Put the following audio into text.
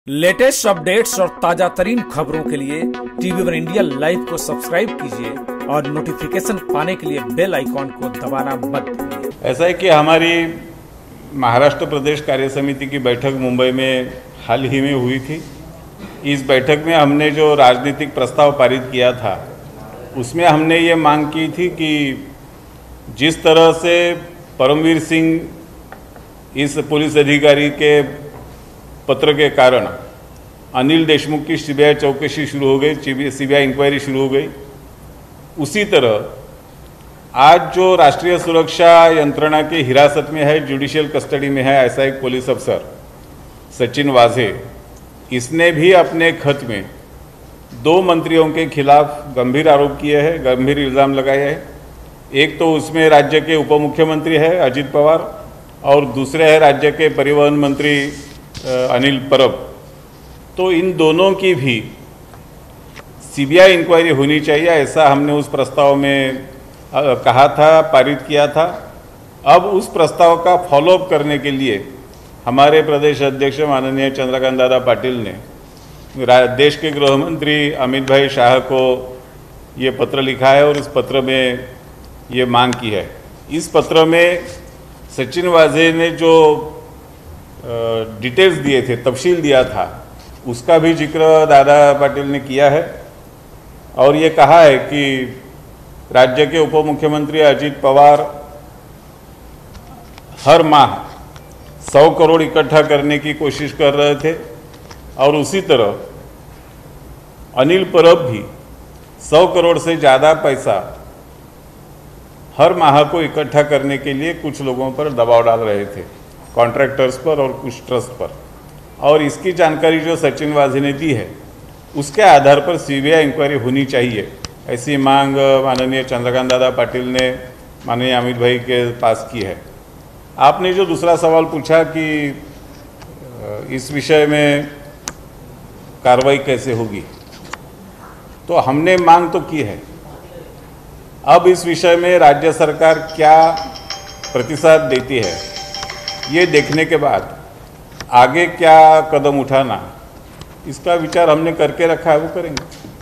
Latest updates और ताजा तरीन खबरों के लिए टीवी वन इंडिया लाइव को सब्सक्राइब कीजिए और नोटिफिकेशन पाने के लिए बेल आइकॉन को दबाना मत भूलिए। ऐसा है कि हमारी महाराष्ट्र प्रदेश कार्य समिति की बैठक मुंबई में हाल ही में हुई थी। इस बैठक में हमने जो राजनीतिक प्रस्ताव पारित किया था उसमें हमने ये मांग की थी कि जिस तरह से परमवीर सिंह इस पुलिस अधिकारी के पत्र के कारण अनिल देशमुख की सीबीआई चौकसी शुरू हो गई, सीबीआई इंक्वायरी शुरू हो गई, उसी तरह आज जो राष्ट्रीय सुरक्षा यंत्रणा की हिरासत में है, जुडिशियल कस्टडी में है, ऐसा एक पुलिस अफसर सचिन वाझे, इसने भी अपने खत में 2 मंत्रियों के खिलाफ गंभीर आरोप किए हैं, गंभीर इल्ज़ाम लगाए हैं। एक तो उसमें राज्य के उप मुख्यमंत्री है अजित पवार और दूसरे है राज्य के परिवहन मंत्री अनिल परब। तो इन दोनों की भी सीबीआई इंक्वायरी होनी चाहिए, ऐसा हमने उस प्रस्ताव में कहा था, पारित किया था। अब उस प्रस्ताव का फॉलोअप करने के लिए हमारे प्रदेश अध्यक्ष माननीय चंद्रकांत दादा पाटिल ने देश के गृह मंत्री अमित भाई शाह को ये पत्र लिखा है और इस पत्र में ये मांग की है। इस पत्र में सचिन वाझे ने जो डिटेल्स दिए थे, तफसील दिया था, उसका भी जिक्र दादा पाटिल ने किया है और ये कहा है कि राज्य के उप मुख्यमंत्री अजित पवार हर माह 100 करोड़ इकट्ठा करने की कोशिश कर रहे थे और उसी तरह अनिल परब भी 100 करोड़ से ज़्यादा पैसा हर माह को इकट्ठा करने के लिए कुछ लोगों पर दबाव डाल रहे थे, कॉन्ट्रैक्टर्स पर और कुछ ट्रस्ट पर। और इसकी जानकारी जो सचिन वाझे ने दी है उसके आधार पर सीबीआई इंक्वायरी होनी चाहिए, ऐसी मांग माननीय चंद्रकांत दादा पाटिल ने माननीय अमित भाई के पास की है। आपने जो दूसरा सवाल पूछा कि इस विषय में कार्रवाई कैसे होगी, तो हमने मांग तो की है। अब इस विषय में राज्य सरकार क्या प्रतिसाद देती है, ये देखने के बाद आगे क्या कदम उठाना, इसका विचार हमने करके रखा है, वो करेंगे।